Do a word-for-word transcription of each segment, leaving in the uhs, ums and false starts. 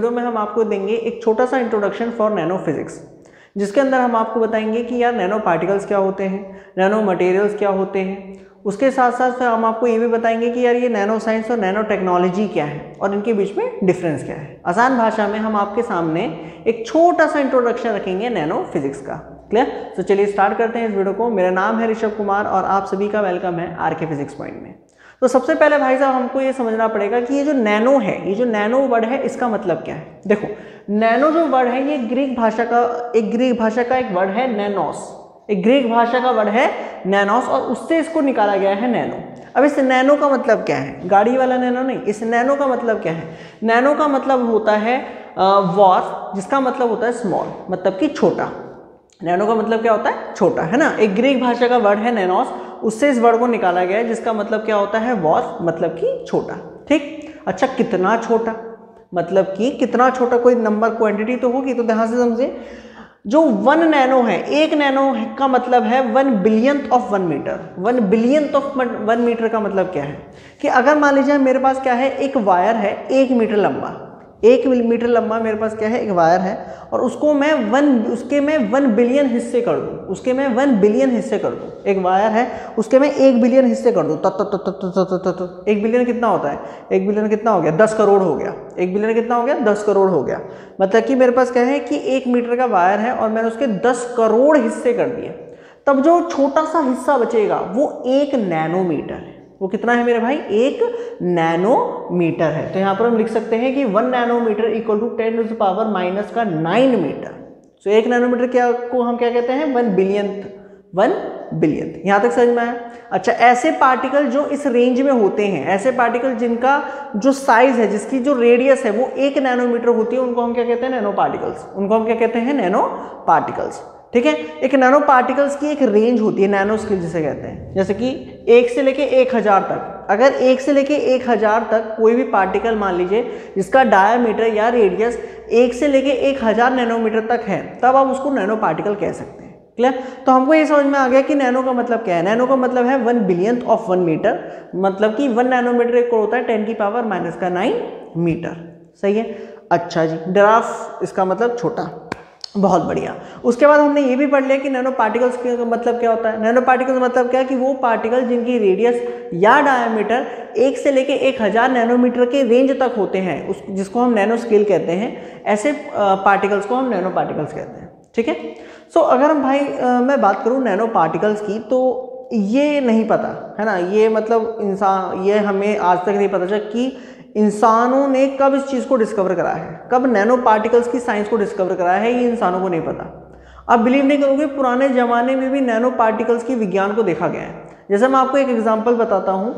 Video में हम आपको देंगे एक छोटा सा इंट्रोडक्शन फॉर नैनो फिजिक्स, जिसके अंदर हम आपको बताएंगे कि यार नैनो पार्टिकल्स क्या होते हैं, नैनो मटेरियल्स क्या होते हैं। उसके साथ साथ फिर हम आपको ये भी बताएंगे कि यार ये नैनो साइंस और नैनो टेक्नोलॉजी क्या है और इनके बीच में डिफरेंस क्या है। आसान भाषा में हम आपके सामने एक छोटा सा इंट्रोडक्शन रखेंगे नैनो फिजिक्स का। क्लियर? तो चलिए स्टार्ट करते हैं इस वीडियो को। मेरा नाम है ऋषभ कुमार और आप सभी का वेलकम है आर के फिजिक्स पॉइंट में। तो सबसे पहले भाई साहब हमको ये समझना पड़ेगा कि ये जो नैनो है, ये जो नैनो वर्ड है, इसका मतलब क्या है। देखो, नैनो जो वर्ड है ये ग्रीक भाषा का एक ग्रीक भाषा का एक वर्ड है नैनोस, एक ग्रीक भाषा का वर्ड है नैनोस और उससे इसको निकाला गया है नैनो। अब इस नैनो का मतलब क्या है? गाड़ी वाला नैनो नहीं, इस नैनो का मतलब क्या है? नैनो का मतलब होता है वॉर, जिसका मतलब होता है स्मॉल, मतलब कि छोटा। नैनो का मतलब क्या होता है? छोटा, है ना। एक ग्रीक भाषा का वर्ड है नैनोस, उससे इस वर्ड को निकाला गया है जिसका मतलब क्या होता है? वॉर, मतलब कि छोटा। ठीक। अच्छा, कितना छोटा, मतलब कि कितना छोटा, कोई नंबर क्वांटिटी तो होगी, तो ध्यान से समझे। जो वन नैनो है, एक नैनो का मतलब है one billionth of one metre. One billionth of one metre का मतलब क्या है कि अगर मान लीजिए मेरे पास क्या है, एक वायर है एक मीटर लंबा, एक मीटर लंबा मेरे पास क्या है, एक वायर है, और उसको मैं वन उसके मैं वन बिलियन हिस्से कर दूं, उसके मैं वन बिलियन हिस्से कर दूं। एक वायर है, उसके मैं एक बिलियन हिस्से कर दूं, तत तत तत तत तत तत एक बिलियन कितना होता है? एक बिलियन कितना हो गया? दस करोड़ हो गया। एक बिलियन कितना हो गया? दस करोड़ हो गया। मतलब कि मेरे पास क्या है कि एक मीटर का वायर है और मैंने उसके दस करोड़ हिस्से कर दिए, तब जो छोटा सा हिस्सा बचेगा वो एक नैनोमीटर है। वो कितना है मेरे भाई? एक नैनोमीटर है। तो यहाँ पर हम लिख सकते हैं कि one nanometre equal to ten to the power minus का नाइन मीटर। तो एक नैनोमीटर क्या को हम क्या कहते हैं? One billionth, one billionth. यहाँ तक समझ में आया? अच्छा, ऐसे पार्टिकल जो इस रेंज में होते हैं, ऐसे पार्टिकल जिनका जो साइज है, जिसकी जो रेडियस है वो एक नैनोमीटर होती है, उनको हम क्या कहते हैं? Nano particles. उनको हम क्या कहते हैं? Nano particles. ठीक है। एक नैनो पार्टिकल्स की एक रेंज होती है, नैनो स्केल जिसे कहते हैं। जैसे कि एक से लेके एक हजार तक, अगर एक से लेके एक हजार तक कोई भी पार्टिकल मान लीजिए जिसका डायमीटर या रेडियस एक से लेके एक हजार नैनोमीटर तक है, तब आप उसको नैनो पार्टिकल कह सकते हैं। क्लियर? तो हमको ये समझ में आ गया कि नैनो का मतलब क्या है। नैनो का मतलब है one billionth of one metre, मतलब कि वन नैनोमीटर एक होता है टेन की पावर माइनस का नाइन मीटर। सही है। अच्छा जी, ड्राफ इसका मतलब छोटा। बहुत बढ़िया। उसके बाद हमने ये भी पढ़ लिया कि नैनो पार्टिकल्स का मतलब क्या होता है। नैनो पार्टिकल्स मतलब क्या है कि वो पार्टिकल जिनकी रेडियस या डायमीटर एक से लेके एक हजार नैनोमीटर के रेंज तक होते हैं, उस जिसको हम नैनो स्केल कहते हैं, ऐसे पार्टिकल्स को हम नैनो पार्टिकल्स कहते हैं। ठीक है। सो अगर हम भाई आ, मैं बात करूँ नैनो पार्टिकल्स की, तो ये नहीं पता है ना, ये मतलब इंसान, ये हमें आज तक नहीं पता चला कि इंसानों ने कब इस चीज़ को डिस्कवर करा है, कब नैनो पार्टिकल्स की साइंस को डिस्कवर कराया है, ये इंसानों को नहीं पता। आप बिलीव नहीं करोगे, पुराने ज़माने में भी नैनो पार्टिकल्स की विज्ञान को देखा गया है। जैसे मैं आपको एक एग्जांपल बताता हूँ,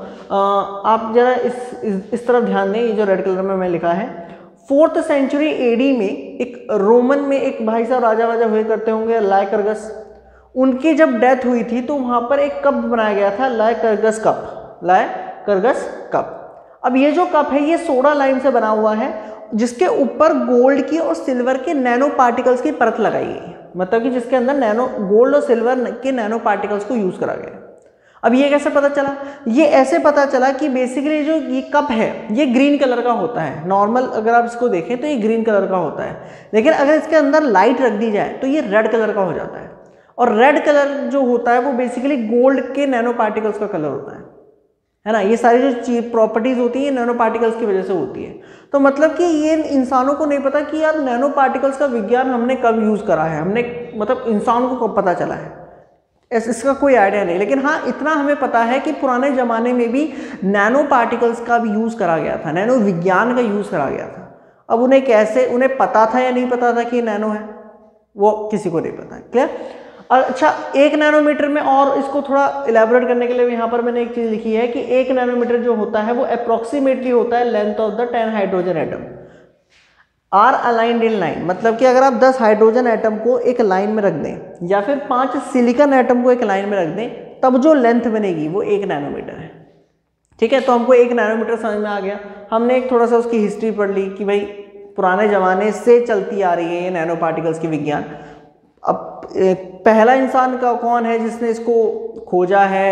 आप जरा इस, इस इस तरफ ध्यान दें। ये जो रेड कलर में मैं लिखा है, फोर्थ सेंचुरी एडी में एक रोमन में एक भाई साहब राजा वाजा हुए करते होंगे, लाइकर्गस। उनकी जब डेथ हुई थी तो वहाँ पर एक कप बनाया गया था, लाइकर्गस कप, लाइकर्गस कप। अब ये जो कप है ये सोडा लाइम से बना हुआ है, जिसके ऊपर गोल्ड की और सिल्वर के नैनो पार्टिकल्स की परत लगाई गई, मतलब कि जिसके अंदर नैनो गोल्ड और सिल्वर के नैनो पार्टिकल्स को यूज करा गया। अब ये कैसे पता चला? ये ऐसे पता चला कि बेसिकली जो ये कप है ये ग्रीन कलर का होता है। नॉर्मल अगर आप इसको देखें तो ये ग्रीन कलर का होता है, लेकिन अगर इसके अंदर लाइट रख दी जाए तो ये रेड कलर का हो जाता है। और रेड कलर जो होता है वो बेसिकली गोल्ड के नैनो पार्टिकल्स का कलर होता है, है ना। ये सारी जो प्रॉपर्टीज होती है नैनो पार्टिकल्स की वजह से होती है। तो मतलब कि ये इंसानों को नहीं पता कि यार नैनो पार्टिकल्स का विज्ञान हमने कब यूज करा है, हमने मतलब इंसान को कब पता चला है, इसका कोई आइडिया नहीं। लेकिन हाँ, इतना हमें पता है कि पुराने जमाने में भी नैनो पार्टिकल्स का भी यूज करा गया था, नैनो विज्ञान का यूज करा गया था। अब उन्हें कैसे, उन्हें पता था या नहीं पता था कि ये नैनो है, वो किसी को नहीं पता है। क्लियर? अच्छा, एक नैनोमीटर में और इसको थोड़ा इलेबोरेट करने के लिए यहाँ पर मैंने एक चीज लिखी है कि एक नैनोमीटर जो होता है वो अप्रोक्सीमेटली होता है length of the ten hydrogen atom are aligned in line. मतलब कि अगर आप दस हाइड्रोजन एटम को एक लाइन में रख दें या फिर पांच सिलिकॉन एटम को एक लाइन में रख दें, तब जो लेंथ बनेगी वो एक नैनोमीटर है। ठीक है। तो हमको एक नैनोमीटर समझ में आ गया। हमने एक थोड़ा सा उसकी हिस्ट्री पढ़ ली कि भाई पुराने जमाने से चलती आ रही है ये नैनो पार्टिकल्स की विज्ञान। अब पहला इंसान का कौन है जिसने इसको खोजा है,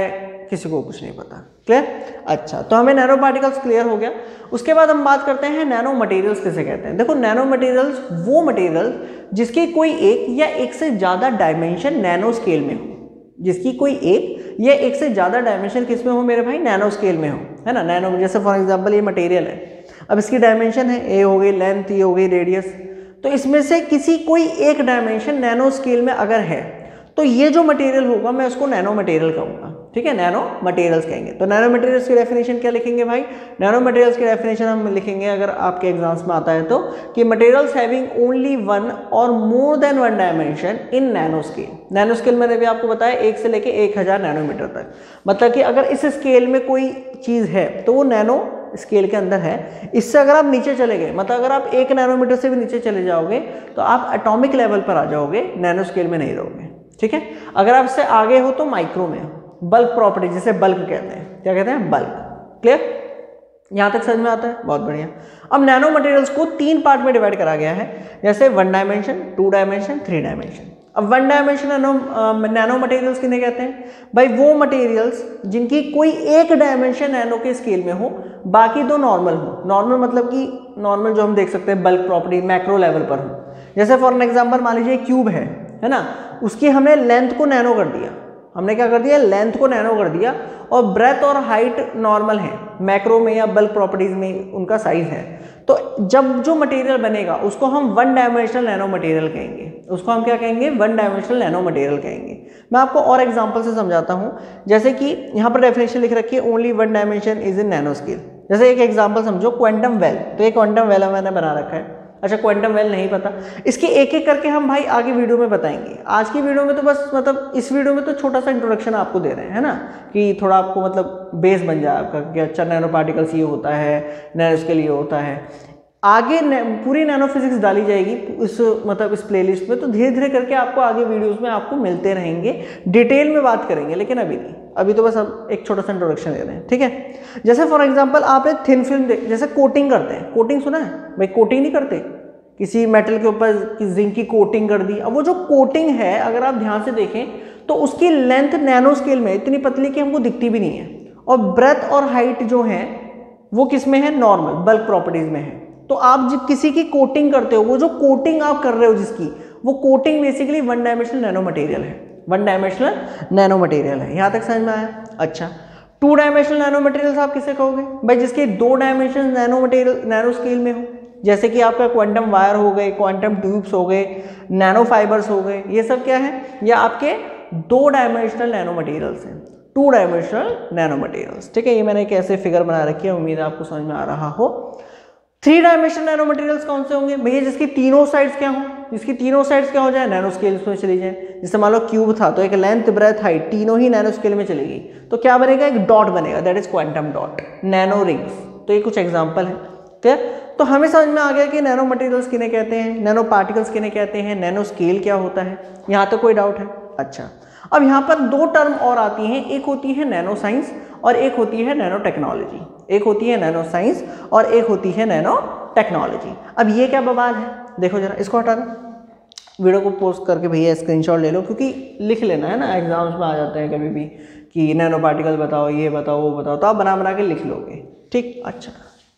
किसी को कुछ नहीं पता। क्लियर? अच्छा, तो हमें नैनो पार्टिकल्स क्लियर हो गया। उसके बाद हम बात करते हैं नैनो मटेरियल्स किसे कहते हैं। देखो, नैनो मटेरियल्स वो मटेरियल जिसकी कोई एक या एक से ज़्यादा डायमेंशन नैनो स्केल में हो, जिसकी कोई एक या एक से ज़्यादा डायमेंशन किस में हो मेरे भाई, नैनो स्केल में हो, है ना। नैनो, जैसे फॉर एग्जांपल ये मटेरियल है, अब इसकी डायमेंशन है ए हो गई लेंथ, ये हो गई रेडियस, तो इसमें से किसी कोई एक डायमेंशन नैनो स्केल में अगर है तो ये जो मटेरियल होगा मैं उसको नैनो मटेरियल कहूँगा। ठीक है, नैनो मटेरियल्स कहेंगे। तो नैनो मटेरियल्स की डेफिनेशन क्या लिखेंगे भाई, नैनो मटेरियल्स की डेफिनेशन हम लिखेंगे अगर आपके एग्जाम्स में आता है तो, कि मटेरियल्स हैविंग ओनली वन और more than one dimension in nano scale. Nano scale मैंने भी आपको बताया एक से लेके एक हज़ार नैनोमीटर तक, मतलब कि अगर इस स्केल में कोई चीज़ है तो वो नैनो स्केल के अंदर है। इससे अगर आप नीचे चले गए, मतलब अगर आप एक नैनोमीटर से भी नीचे चले जाओगे तो आप एटॉमिक लेवल पर आ जाओगे, नैनो स्केल में नहीं रहोगे। ठीक है, अगर आप इससे आगे हो तो माइक्रो में, बल्क प्रॉपर्टी जिसे बल्क कहते हैं, क्या कहते हैं, बल्क। क्लियर? यहां तक समझ में आता है, बहुत बढ़िया। अब नैनो मटेरियल्स को तीन पार्ट में डिवाइड करा गया है, जैसे one dimension, two dimension, three dimension. अब one dimension nano nano materials किन्हें कहते हैं भाई, वो मटेरियल्स जिनकी कोई एक डायमेंशन नैनो के स्केल में हो, बाकी दो नॉर्मल हो। नॉर्मल मतलब कि नॉर्मल जो हम देख सकते हैं बल्क प्रॉपर्टी मैक्रो लेवल पर हो। जैसे फॉर एन एग्जांपल मान लीजिए क्यूब है है ना, उसकी हमने लेंथ को नैनो कर दिया, हमने क्या कर दिया, लेंथ को नैनो कर दिया, और ब्रेथ और हाइट नॉर्मल है, मैक्रो में या बल्क प्रॉपर्टीज में उनका साइज है। तो जब जो मटेरियल बनेगा उसको हम वन डायमेंशनल नैनो मटेरियल कहेंगे, उसको हम क्या कहेंगे, वन डायमेंशनल नैनो मटेरियल कहेंगे। मैं आपको और एग्जांपल से समझाता हूं, जैसे कि यहाँ पर डेफिनेशन लिख रखी है only one dimension is in nano scale. जैसे एक एग्जांपल समझो, क्वांटम वेल, तो ये क्वांटम वेल मैंने बना रखा है। अच्छा, क्वांटम वेल नहीं पता, इसके एक एक करके हम भाई आगे वीडियो में बताएंगे। आज की वीडियो में तो बस मतलब इस वीडियो में तो छोटा सा इंट्रोडक्शन आपको दे रहे हैं, है ना, कि थोड़ा आपको मतलब बेस बन जाए आपका कि अच्छा नैनो पार्टिकल्स ये होता है, नैनो स्केल ये होता है। आगे पूरी नैनो फिजिक्स डाली जाएगी इस मतलब इस प्लेलिस्ट में, तो धीरे धीरे करके आपको आगे वीडियोस में आपको मिलते रहेंगे, डिटेल में बात करेंगे, लेकिन अभी नहीं, अभी तो बस अब एक छोटा सा इंट्रोडक्शन दे रहे हैं। ठीक है, जैसे फॉर एग्जांपल आप एक थिन फिल्म, जैसे कोटिंग करते हैं, कोटिंग सुना है भाई, कोटिंग नहीं करते, किसी मेटल के ऊपर जिंक की कोटिंग कर दी। अब वो जो कोटिंग है अगर आप ध्यान से देखें तो उसकी लेंथ नैनो स्केल में इतनी पतली कि हमको दिखती भी नहीं है, और ब्रेथ और हाइट जो है वो किस में है, नॉर्मल बल्क प्रॉपर्टीज में है। तो आप जब किसी की कोटिंग करते हो, वो जो कोटिंग आप कर रहे हो जिसकी, वो coating basically one dimensional nano material है, वन डायमेंशनल नैनो मटेरियल है। यहाँ तक समझ में आया? अच्छा, टू डायमेंशनल नैनो मटेरियल्स आप किसे कहोगे भाई, जिसके दो dimension nano material nano scale में हो, जैसे कि आपका क्वांटम वायर हो गए, क्वांटम ट्यूब्स हो गए, नैनो फाइबर्स हो गए, ये सब क्या है, ये आपके दो डायमेंशनल नैनो मटेरियल्स हैं, टू डायमेंशनल नैनो मटेरियल्स। ठीक है, ये मैंने एक ऐसे फिगर बना रखी है, उम्मीद है आपको समझ में आ रहा हो। थ्री डायमेंशनल नैनो मटेरियल्स कौन से होंगे भैया, जिसकी तीनों साइड्स क्या हो, जिसकी तीनों साइड्स क्या हो जाए, नैनो स्केल में चली जाए। जैसे मान लो क्यूब था तो एक लेंथ ब्रेथ हाइट तीनों ही नैनो स्केल में चलेगी, तो क्या बनेगा, एक डॉट बनेगा, that is quantum dot, nano rings. तो ये कुछ एग्जांपल है। ठीक, तो हमें समझ में आ गया कि नैनो मटेरियल्स किन्हें कहते हैं, नैनो पार्टिकल्स किन्हें कहते हैं, नैनो स्केल क्या होता है, यहाँ तक कोई डाउट है? अच्छा, अब यहाँ पर दो टर्म और आती हैं, एक होती है नैनो साइंस और एक होती है नैनो टेक्नोलॉजी। एक होती है नैनो साइंस और एक होती है नैनो टेक्नोलॉजी। अब ये क्या बवाल है, देखो जरा, इसको हटा दो, वीडियो को पोस्ट करके भैया स्क्रीनशॉट ले लो, क्योंकि लिख लेना है ना, एग्जाम्स में आ जाते हैं कभी भी कि नैनो पार्टिकल बताओ, ये बताओ, वो बताओ, तो आप बना बना के लिख लोगे। ठीक, अच्छा,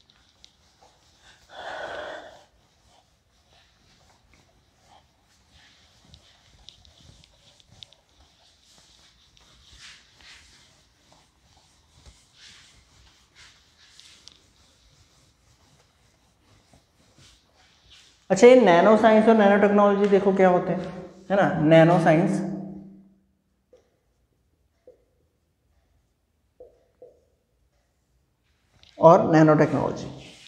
अच्छा, ये नैनो साइंस और नैनो टेक्नोलॉजी देखो क्या होते हैं, है ना, नैनो साइंस और नैनो टेक्नोलॉजी।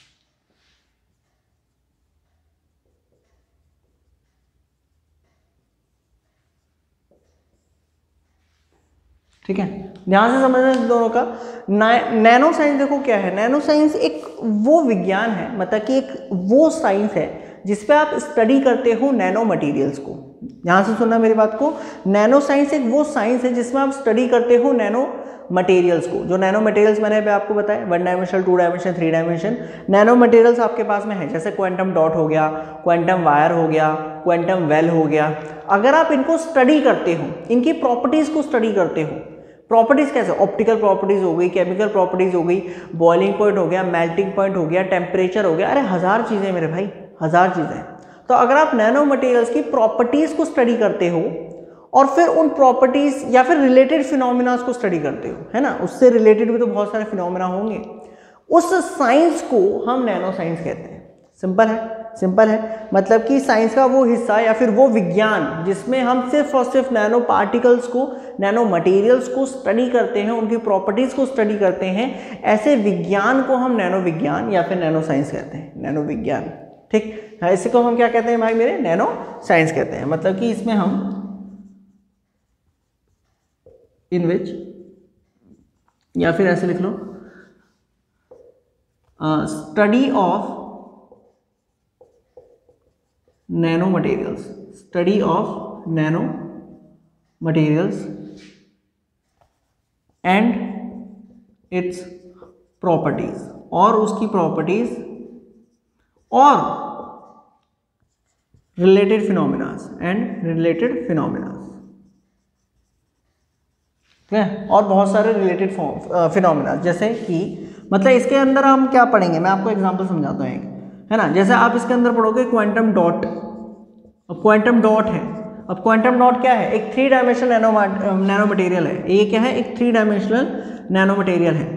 ठीक है, ध्यान से समझना दोनों का। नैनो साइंस देखो क्या है, नैनो साइंस एक वो विज्ञान है, मतलब कि एक वो साइंस है जिसपे आप स्टडी करते हो नैनो मटेरियल्स को। ध्यान से सुनना मेरी बात को, नैनो साइंस एक वो साइंस है जिसमें आप स्टडी करते हो नैनो मटेरियल्स को। जो नैनो मटेरियल्स मैंने अभी आपको बताया, one dimensional, two dimension, three dimension nano materials आपके पास में है, जैसे क्वांटम डॉट हो गया, क्वांटम वायर हो गया, क्वांटम वेल हो गया। अगर आप इनको स्टडी करते हो, इनकी प्रॉपर्टीज को स्टडी करते हो, प्रॉपर्टीज कैसे, ऑप्टिकल प्रॉपर्टीज हो गई, केमिकल प्रॉपर्टीज हो गई, बॉइलिंग पॉइंट हो गया, मेल्टिंग पॉइंट हो गया, टेम्परेचर हो गया, अरे हजार चीजें मेरे भाई, हजार चीजें। तो अगर आप नैनो मटेरियल्स की प्रॉपर्टीज को स्टडी करते हो और फिर उन प्रॉपर्टीज या फिर रिलेटेड फिनोमिना को स्टडी करते हो, है ना, उससे रिलेटेड भी तो बहुत सारे फिनोमिना होंगे, उस साइंस को हम नैनो साइंस कहते हैं। सिंपल है, सिंपल है, मतलब कि साइंस का वो हिस्सा या फिर वो विज्ञान जिसमें हम सिर्फ और सिर्फ नैनो पार्टिकल्स को, नैनो मटेरियल्स को स्टडी करते हैं, उनकी प्रॉपर्टीज को स्टडी करते हैं, ऐसे विज्ञान को हम नैनो विज्ञान या फिर नैनो साइंस कहते हैं, नैनो विज्ञान। ठीक है, इसी को हम क्या कहते हैं भाई मेरे, नैनो साइंस कहते हैं। मतलब कि इसमें हम इन विच, या फिर ऐसे लिख लो, study of nano materials, study of nano materials and its properties, और उसकी प्रॉपर्टीज और related phenomenas and related phenomenas, ठीक है, और बहुत सारे रिलेटेड फिनोमिना, जैसे कि मतलब इसके अंदर हम क्या पढ़ेंगे, मैं आपको एग्जांपल समझाता हूँ एक, है ना। जैसे आप इसके अंदर पढ़ोगे क्वांटम डॉट, अब क्वांटम डॉट है, अब क्वांटम डॉट क्या है, एक three dimensional nano nano material है, ये क्या है, एक थ्री डायमेंशनल नैनो मटेरियल है,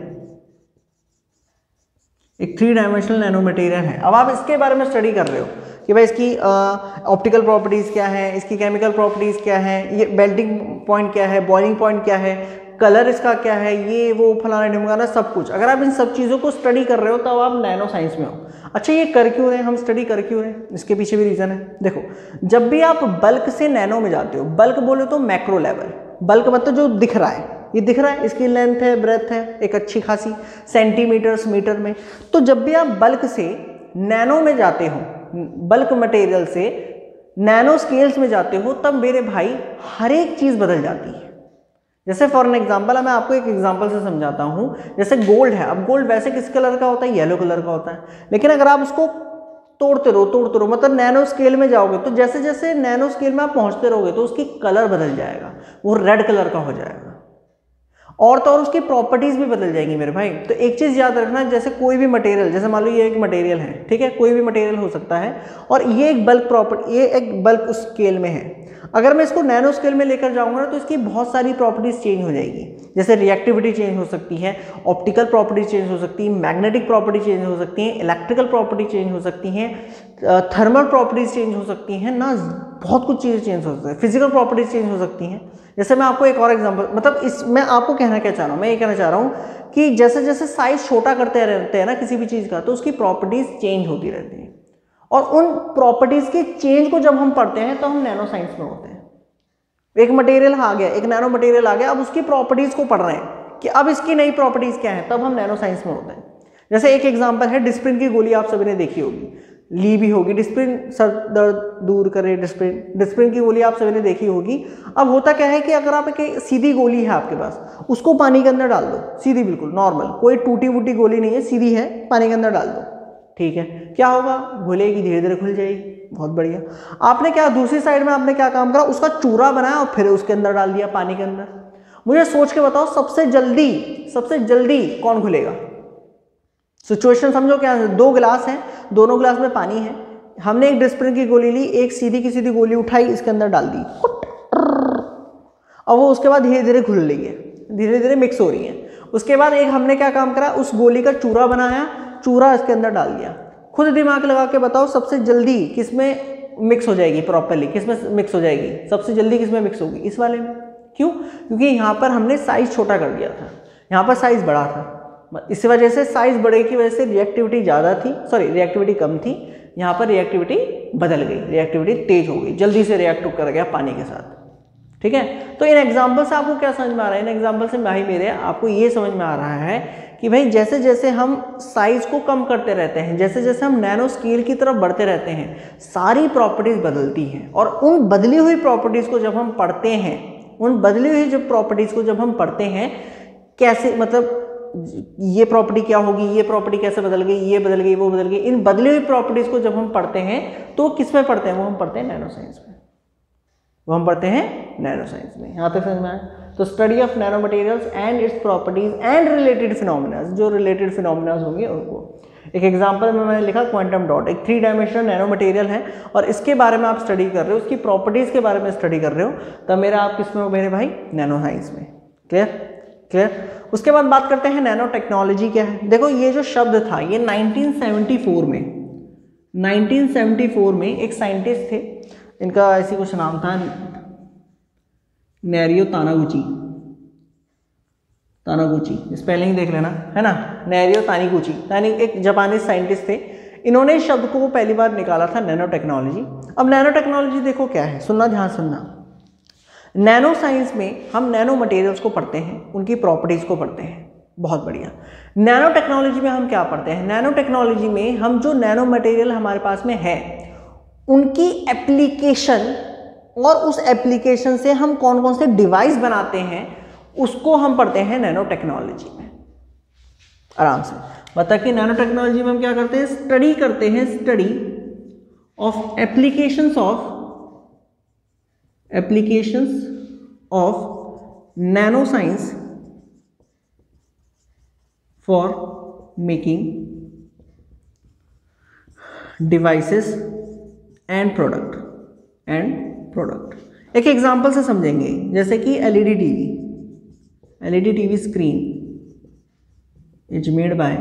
एक थ्री डायमेंशनल नैनो मटेरियल है। अब आप इसके बारे में स्टडी कर रहे हो कि भाई इसकी ऑप्टिकल प्रॉपर्टीज क्या है, इसकी केमिकल प्रॉपर्टीज क्या है, ये मेल्टिंग पॉइंट क्या है, बॉइलिंग पॉइंट क्या है, कलर इसका क्या है, ये वो फलाना ढिमकाना सब कुछ। अगर आप इन सब चीज़ों को स्टडी कर रहे हो तब आप नैनो साइंस में हो। अच्छा, ये कर क्यों रहे हैं हम, स्टडी कर क्यों रहे हैं, इसके पीछे भी रीज़न है। देखो, जब भी आप बल्क से नैनो में जाते हो, बल्क बोले तो मैक्रो लेवल, बल्क मतलब जो दिख रहा है, ये दिख रहा है, इसकी लेंथ है, ब्रेथ है, एक अच्छी खासी सेंटीमीटर्स मीटर में। तो जब भी आप बल्क से नैनो में जाते हो, बल्क मटेरियल से नैनो स्केल्स में जाते हो, तब मेरे भाई हर एक चीज़ बदल जाती है। जैसे फॉर एन एग्जाम्पल, मैं आपको एक एग्जाम्पल से समझाता हूँ। जैसे गोल्ड है, अब गोल्ड वैसे किस कलर का होता है, येलो कलर का होता है, लेकिन अगर आप उसको तोड़ते रहो तोड़ते रहो मतलब नैनो स्केल में जाओगे, तो जैसे जैसे नैनो स्केल में आप पहुँचते रहोगे तो उसकी कलर बदल जाएगा, वो रेड कलर का हो जाएगा, और तो और उसकी प्रॉपर्टीज भी बदल जाएंगी मेरे भाई। तो एक चीज़ याद रखना, जैसे कोई भी मटेरियल, जैसे मान लो ये एक मटेरियल है, ठीक है, कोई भी मटेरियल हो सकता है, और ये एक बल्क प्रॉपर्टी, ये एक बल्क स्केल में है। अगर मैं इसको नैनो स्केल में लेकर जाऊंगा ना, तो इसकी बहुत सारी प्रॉपर्टीज चेंज हो जाएगी। जैसे रिएक्टिविटी चेंज हो सकती है, ऑप्टिकल प्रॉपर्टी चेंज हो सकती है, मैग्नेटिक प्रॉपर्टी चेंज हो सकती है, इलेक्ट्रिकल प्रॉपर्टी चेंज हो सकती हैं, थर्मल प्रॉपर्टीज चेंज हो सकती हैं ना, बहुत कुछ चीज़ें चेंज हो सकती है, फिजिकल प्रॉपर्टीज चेंज हो सकती हैं। जैसे मैं आपको एक और एग्जांपल, मतलब इस मैं आपको कहना क्या चाह रहा हूँ, मैं ये कहना चाह रहा हूँ कि जैसे जैसे साइज छोटा करते रहते हैं ना किसी भी चीज़ का, तो उसकी प्रॉपर्टीज चेंज होती रहती हैं, और उन प्रॉपर्टीज के चेंज को जब हम पढ़ते हैं तो हम नैनो साइंस में होते हैं। एक मटेरियल आ गया, एक नैनो मटेरियल आ गया, अब उसकी प्रॉपर्टीज को पढ़ रहे हैं कि अब इसकी नई प्रॉपर्टीज क्या है, तब हम नैनो साइंस में होते हैं। जैसे एक एग्जांपल है, डिस्प्रिन की गोली आप सभी ने देखी होगी, ली भी होगी, डिस्प्रिन सर दर्द दूर करे, डिस्प्रिन डिस्प्रिन की गोली आप सभी ने देखी होगी। अब होता क्या है कि अगर आप एक सीधी गोली है आपके पास, उसको पानी के अंदर डाल दो, सीधी बिल्कुल नॉर्मल, कोई टूटी वूटी गोली नहीं है, सीधी है, पानी के अंदर डाल दो, ठीक है, क्या होगा, घुलेगी, धीरे धीरे खुल जाएगी, बहुत बढ़िया। आपने क्या दूसरी साइड में आपने क्या काम करा, उसका चूरा बनाया और फिर उसके अंदर डाल दिया, पानी के अंदर। मुझे सोच के बताओ, सबसे जल्दी सबसे जल्दी कौन खुलेगा? सिचुएशन समझो क्या है, दो गिलास हैं, दोनों गिलास में पानी है, हमने एक डिस्प्रिन की गोली ली, एक सीधी की सीधी गोली उठाई, इसके अंदर डाल दी, और वो उसके बाद धीरे धीरे खुल रही है, धीरे धीरे मिक्स हो रही है। उसके बाद एक हमने क्या काम करा, उस गोली का चूरा बनाया, चूरा इसके अंदर डाल दिया। खुद दिमाग लगा के बताओ, सबसे जल्दी किसमें मिक्स हो जाएगी प्रॉपरली, किसमें मिक्स हो जाएगी, सबसे जल्दी किसमें मिक्स होगी, इस वाले में। क्यों? क्योंकि यहाँ पर हमने साइज छोटा कर दिया था, यहाँ पर साइज बड़ा था, इस वजह से साइज बड़े की वजह से रिएक्टिविटी ज़्यादा थी, सॉरी रिएक्टिविटी कम थी, यहाँ पर रिएक्टिविटी बदल गई, रिएक्टिविटी तेज हो गई, जल्दी से रिएक्ट कर गया पानी के साथ, ठीक है। तो इन एग्जाम्पल से आपको क्या समझ में आ रहा है, इन एग्जाम्पल से भाई मेरे आपको ये समझ में आ रहा है कि भाई जैसे जैसे हम साइज को कम करते रहते हैं, जैसे जैसे हम नैनो स्केल की तरफ बढ़ते रहते हैं, सारी प्रॉपर्टीज बदलती हैं, और उन बदली हुई प्रॉपर्टीज को जब हम पढ़ते हैं, उन बदली हुई जो प्रॉपर्टीज को जब हम पढ़ते हैं, कैसे मतलब ये प्रॉपर्टी क्या होगी, ये प्रॉपर्टी कैसे बदल गई, ये बदल गई, वो बदल गई, इन बदली हुई प्रॉपर्टीज को जब हम पढ़ते हैं तो किस में पढ़ते हैं, वो हम पढ़ते हैं नैनो साइंस में, वो हम पढ़ते हैं नैनो साइंस में। यहाँ तक समझ में आया? तो study of nano materials and its properties and related phenomena, जो रिलेटेड फिनोमिना होंगे उनको। एक एग्जांपल में मैंने लिखा क्वांटम डॉट, एक थ्री डायमेंशनल नैनो मटेरियल है और इसके बारे में आप स्टडी कर रहे हो, उसकी प्रॉपर्टीज़ के बारे में स्टडी कर रहे हो, तब मेरा आप किस में हो मेरे भाई, नैनो साइंस में। Clear clear. उसके बाद बात करते हैं नैनो टेक्नोलॉजी क्या है। देखो ये जो शब्द था ये नाइनटीन सेवेंटी फोर में नाइनटीन सेवेंटी फोर में एक साइंटिस्ट थे, इनका ऐसी कुछ नाम था, नेरियो तानागुची, तानागुची स्पेलिंग देख लेना है ना, नेरियो तानीगुची, यानी एक जापानी साइंटिस्ट थे। इन्होंने इस शब्द को पहली बार निकाला था नैनो टेक्नोलॉजी। अब नैनो टेक्नोलॉजी देखो क्या है, सुनना ध्यान सुनना। नैनो साइंस में हम नैनो मटेरियल्स को पढ़ते हैं, उनकी प्रॉपर्टीज़ को पढ़ते हैं, बहुत बढ़िया। नैनो टेक्नोलॉजी में हम क्या पढ़ते हैं, नैनो टेक्नोलॉजी में हम जो नैनो मटेरियल हमारे पास में है उनकी एप्लीकेशन और उस एप्लीकेशन से हम कौन कौन से डिवाइस बनाते हैं उसको हम पढ़ते हैं नैनो टेक्नोलॉजी में। आराम से बता कि नैनो टेक्नोलॉजी में हम क्या करते हैं, स्टडी करते हैं, study of applications of applications of nano science for making devices and product and product. एक एग्जांपल से समझेंगे, जैसे कि LED TV, LED TV screen is made by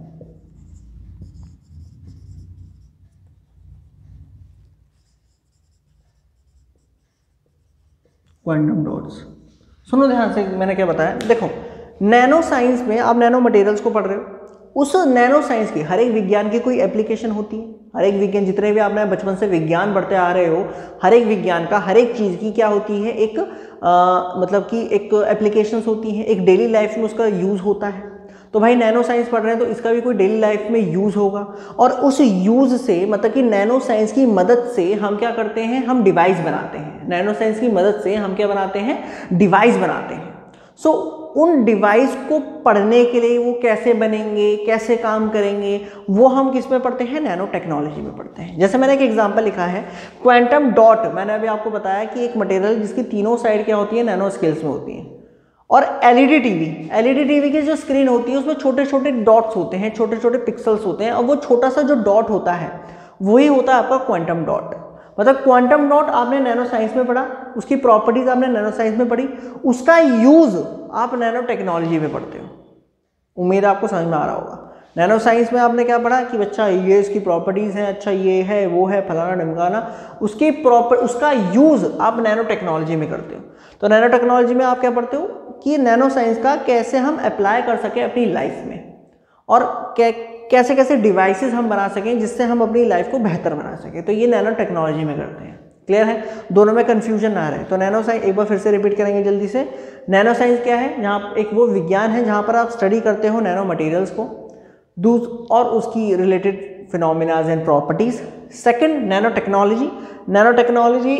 quantum dots. सुनो ध्यान से मैंने क्या बताया, देखो नैनो साइंस में आप नैनो मटेरियल्स को पढ़ रहे हो, उस नैनो साइंस की हर एक विज्ञान की कोई एप्लीकेशन होती है। हर एक विज्ञान, जितने भी आपने बचपन से विज्ञान पढ़ते आ रहे हो, हर एक विज्ञान का हर एक चीज़ की क्या होती है, एक आ, मतलब कि एक एप्लीकेशंस होती हैं, एक डेली लाइफ में उसका यूज़ होता है। तो भाई नैनो साइंस पढ़ रहे हैं तो इसका भी कोई डेली लाइफ में यूज़ होगा, और उस यूज़ से मतलब कि नैनो साइंस की मदद से हम क्या करते हैं, हम डिवाइस बनाते हैं। नैनो साइंस की मदद से हम क्या बनाते हैं, डिवाइस बनाते हैं। सो so, उन डिवाइस को पढ़ने के लिए वो कैसे बनेंगे, कैसे काम करेंगे, वो हम किस में पढ़ते हैं, नैनो टेक्नोलॉजी में पढ़ते हैं। जैसे मैंने एक एग्जांपल लिखा है क्वांटम डॉट, मैंने अभी आपको बताया कि एक मटेरियल जिसकी तीनों साइड क्या होती है, नैनो स्केल्स में होती हैं। और एलईडी टीवी, एलईडी टीवी की जो स्क्रीन होती है उसमें छोटे छोटे डॉट्स होते हैं, छोटे छोटे पिक्सल्स होते हैं, और वो छोटा सा जो डॉट होता है वही होता है आपका क्वांटम डॉट। मतलब क्वांटम डॉट आपने नैनो साइंस में पढ़ा, उसकी प्रॉपर्टीज आपने नैनो साइंस में पढ़ी, उसका यूज आप नैनो टेक्नोलॉजी में पढ़ते हो। उम्मीद आपको समझ में आ रहा होगा। नैनो साइंस में आपने क्या पढ़ा कि बच्चा ये इसकी प्रॉपर्टीज हैं, अच्छा ये है वो है फलाना ढमकाना, उसकी प्रॉपर उसका यूज आप नैनो टेक्नोलॉजी में करते हो। तो नैनो टेक्नोलॉजी में आप क्या पढ़ते हो कि नैनो साइंस का कैसे हम अप्लाई कर सकें अपनी लाइफ में, और कैसे कैसे डिवाइसेस हम बना सकें जिससे हम अपनी लाइफ को बेहतर बना सकें, तो ये नैनो टेक्नोलॉजी में करते हैं। क्लियर है, दोनों में कंफ्यूजन ना रहे। तो नैनो साइंस एक बार फिर से रिपीट करेंगे जल्दी से। नैनो साइंस क्या है, जहाँ एक वो विज्ञान है जहाँ पर आप स्टडी करते हो नैनो मटेरियल्स को, दूस और उसकी related phenomenas and properties. Second nano technology, nano technology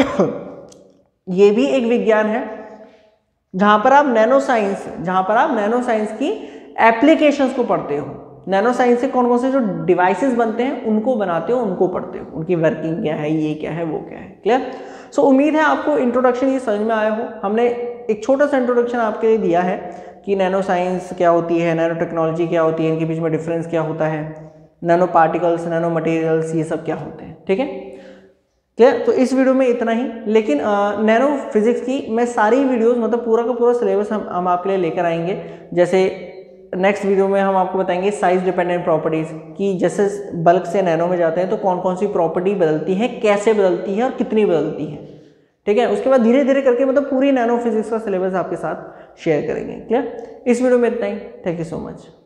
ये भी एक विज्ञान है जहाँ पर आप नैनो साइंस जहाँ पर आप नैनो साइंस की एप्लीकेशंस को पढ़ते हो। नैनो साइंस से कौन कौन से जो डिवाइसेस बनते हैं उनको बनाते हो, उनको पढ़ते हो, उनकी वर्किंग क्या है, ये क्या है, वो क्या है। क्लियर। सो उम्मीद है आपको इंट्रोडक्शन ये समझ में आया हो। हमने एक छोटा सा इंट्रोडक्शन आपके लिए दिया है कि नैनो साइंस क्या होती है, नैनो टेक्नोलॉजी क्या होती है, इनके बीच में डिफरेंस क्या होता है, नैनो पार्टिकल्स, नैनो मटेरियल्स, ये सब क्या होते हैं। ठीक है, क्लियर। तो इस वीडियो में इतना ही, लेकिन नैनो फिजिक्स की मैं सारी वीडियोस मतलब पूरा का पूरा सिलेबस हम हम आपके लिए लेकर आएंगे। जैसे नेक्स्ट वीडियो में हम आपको बताएंगे साइज डिपेंडेंट प्रॉपर्टीज़ की, जैसे बल्क से नैनो में जाते हैं तो कौन कौन सी प्रॉपर्टी बदलती है, कैसे बदलती है और कितनी बदलती है। ठीक है, उसके बाद धीरे धीरे करके मतलब पूरी नैनो फिजिक्स का सिलेबस आपके साथ शेयर करेंगे। क्लियर। इस वीडियो में इतना ही। Thank you so much.